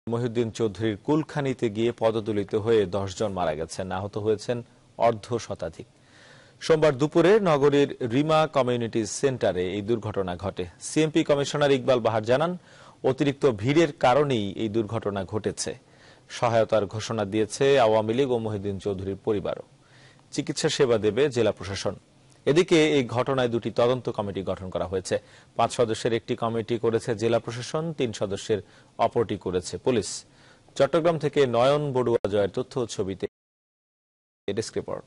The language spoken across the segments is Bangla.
মহিউদ্দিন চৌধুরীর কুলখানিতে গিয়ে পদদলিত হয়ে 10 জন মারা গেছেন, আহত হয়েছেন অর্ধ শতাধিক। সোমবার দুপুরে নগরীর রিমা কমিউনিটি সেন্টারে এই দুর্ঘটনা ঘটে। সিএমপি কমিশনার ইকবাল বাহার জানান, অতিরিক্ত ভিড়ের কারণেই এই দুর্ঘটনা ঘটেছে। সহায়তার ঘোষণা দিয়েছে আওয়ামী লীগ ও মহিউদ্দিন চৌধুরীর পরিবারও। চিকিৎসা সেবা দেবে জেলা প্রশাসন। এদিকে এই ঘটনায় দুটি তদন্ত কমিটি গঠন করা হয়েছে। 5 সদস্যের একটি কমিটি করেছে জেলা প্রশাসন, 3 সদস্যের অপরটি করেছে পুলিশ। চট্টগ্রাম থেকে নয়ন বড়ুয়া জয়ের তথ্য ও ছবিতে ডেস্ক রিপোর্ট।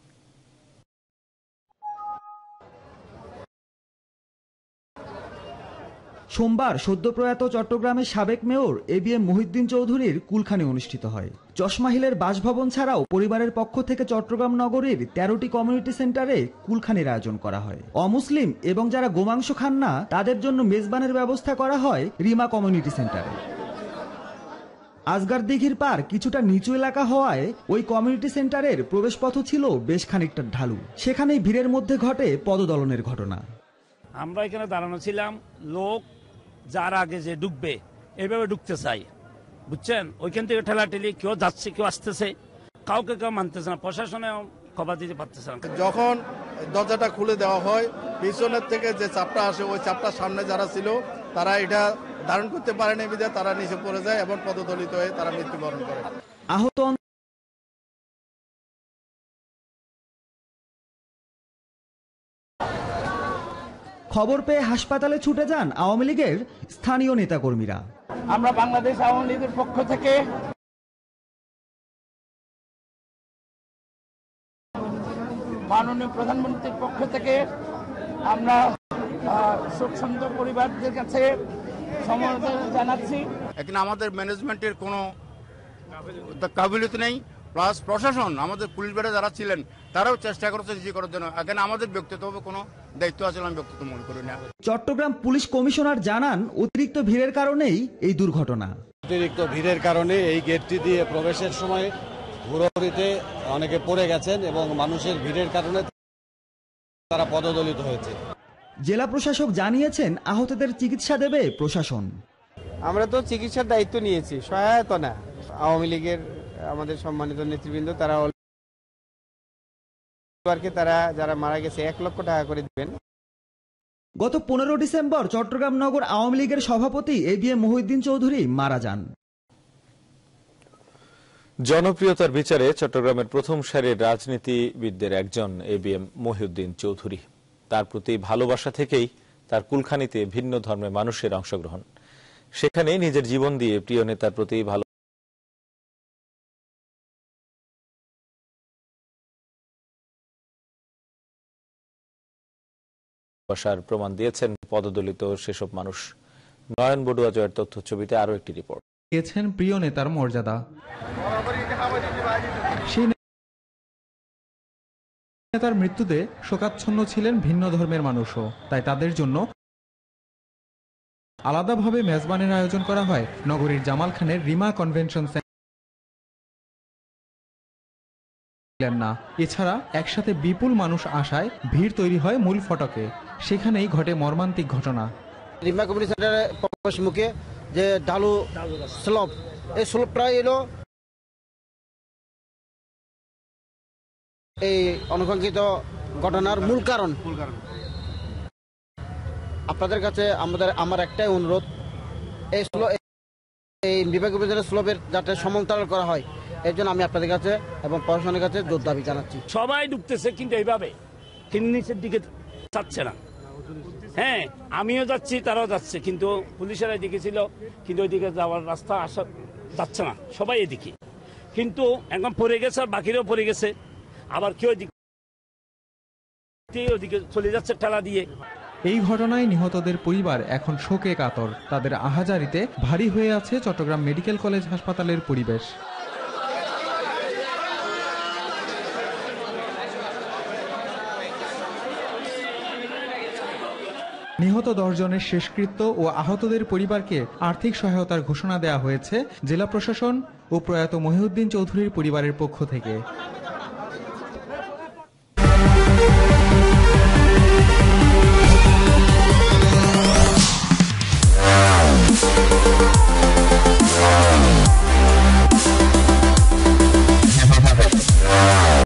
সোমবার সদ্যপ্রয়াত চট্টগ্রামের সাবেক মেয়র এবিএম মহিউদ্দিন চৌধুরীর কুলখানি অনুষ্ঠিত হয়। চশমাহিলের বাসভবন ছাড়াও পরিবারের পক্ষ থেকে চট্টগ্রাম নগরীর 13টি কমিউনিটি সেন্টারে কুলখানির আয়োজন করা হয়। অমুসলিম এবং যারা গোমাংস খান না তাদের জন্য মেজবানের ব্যবস্থা করা হয় রিমা কমিউনিটি সেন্টারে। আজগার দিঘির পার কিছুটা নিচু এলাকা হওয়ায় ওই কমিউনিটি সেন্টারের প্রবেশপথ ছিল বেশ খানিকটা ঢালু। সেখানেই ভিড়ের মধ্যে ঘটে পদদলনের ঘটনা। আমরা এখানে দাঁড়ানো ছিলাম, লোক যার আগে যে ঢুকবে এইভাবে ঢুকতে চাই, বুঝছেন? ওইখান থেকে ঠেলাঠেলি, কেউ যাচ্ছে কেউ আসতেছে, কাউকে কেউ মানতেছে না, প্রশাসনে খবর দিতে পারতেছে না। যখন দরজাটা খুলে দেওয়া হয়, পিছনের থেকে যে চাপটা আসে ওই চাপটার সামনে যারা ছিল তারা এটা ধারণ করতে পারেনি, বিধায় তারা নিচে পড়ে যায় এবং পদদলিত হয়ে তারা মৃত্যুবরণ করে। আহত খবর পেয়ে হাসপাতালে ছুটে যান আওয়ামী লীগের স্থানীয় নেতাকর্মীরা। আমরা বাংলাদেশ আওয়ামী লীগের পক্ষ থেকে মাননীয় প্রধানমন্ত্রীর পক্ষ থেকে আমরা শোকসন্তপ্ত পরিবারদের কাছে সমবেদনা জানাচ্ছি। এখানে আমাদের ম্যানেজমেন্টের কোনো কাবিলিয়ত নেই, প্লাস প্রশাসন আমাদের পুলিশ বেড়ে যারা ছিলেন তারাও চেষ্টা করেছে রিসিভ করার জন্য। এখানে আমাদের ব্যক্তিগত কোনো দায়িত্ব আছে আমি ব্যক্তিগত মনে করি না। চট্টগ্রাম পুলিশ কমিশনার জানান, অতিরিক্ত ভিড়ের কারণেই এই দুর্ঘটনা। অতিরিক্ত ভিড়ের কারণে এই গেটটি দিয়ে প্রবেশের সময় হুড়োহুড়িতে অনেকে পড়ে গেছেন এবং মানুষের ভিড়ের কারণে তারা পদদলিত হয়েছে। জেলা প্রশাসক জানিয়েছেন, আহতদের চিকিৎসা দেবে প্রশাসন। আমরা তো চিকিৎসার দায়িত্ব নিয়েছি, সহায়তা না। আওয়ামী লীগের আমাদের সম্মানিত নেতৃবৃন্দ তারা যারা মারা গেছে 1 লক্ষ টাকা করে দিবেন। গত 15 ডিসেম্বর চট্টগ্রাম নগর আওয়ামী লীগের সভাপতি এবিএম মহিউদ্দিন চৌধুরী মারা যান। জনপ্রিয়তার বিচারে চট্টগ্রামের প্রথম সারির রাজনীতিবিদদের একজন এবিএম মহিউদ্দিন চৌধুরী। তার প্রতি ভালোবাসা থেকেই তার কুলখানিতে ভিন্ন ধর্মের মানুষের অংশগ্রহণ। সেখানে নিজের জীবন দিয়ে প্রিয় নেতার প্রতি ভালোবাসার প্রমাণ দিয়েছেন পদদলিত সেসব মানুষ। নয়ন বড়ুয়া জয়ের তথ্য ছবিতে আরো একটি রিপোর্ট। দিয়েছেন প্রিয় নেতার মর্যাদা। সেই নেতার মৃত্যুতে শোকাচ্ছন্ন ছিলেন ভিন্ন ধর্মের মানুষও, তাই তাদের জন্য আলাদাভাবে মেজবানের আয়োজন করা হয় নগরীর জামাল খানের রিমা কনভেনশন সেন্টার। না এছাড়া একসাথে বিপুল মানুষ আসায় ভিড় তৈরি হয় মূল ফটকে। সেখানেই ঘটে মর্মান্তিক ঘটনা। রিমা কমিউনিটি সেন্টারের প্রবেশ মুখে যে ঢালু স্লপ, এই স্লপটা এলো এই অনাকাঙ্ক্ষিত ঘটনার মূল কারণ। আপনাদের কাছে আমার একটাই অনুরোধ, এই বিভাগীয় স্লোপের যাতে সমান্তরাল করা হয়, এর জন্য আমি আপনাদের কাছে এবং প্রশাসনের কাছে জোর দাবি জানাচ্ছি। সবাই ঢুকতেছে কিন্তু এইভাবে নিচের দিকে যাচ্ছে না। হ্যাঁ, আমিও যাচ্ছি, তারাও যাচ্ছে, কিন্তু পুলিশেরা এদিকে ছিল, কিন্তু ওইদিকে যাওয়ার রাস্তা আসা যাচ্ছে না, সবাই এদিকে। কিন্তু একদম পড়ে গেছে, আর বাকিরাও পড়ে গেছে, আবার কেউ ওদিকে চলে যাচ্ছে ঠেলা দিয়ে। এই ঘটনায় নিহতদের পরিবার এখন শোকে কাতর। তাদের আহাজারিতে ভারী হয়ে আছে চট্টগ্রাম মেডিকেল কলেজ হাসপাতালের পরিবেশ। নিহত 10 জনের শেষকৃত্য ও আহতদের পরিবারকে আর্থিক সহায়তার ঘোষণা দেওয়া হয়েছে জেলা প্রশাসন ও প্রয়াত মহিউদ্দিন চৌধুরীর পরিবারের পক্ষ থেকে।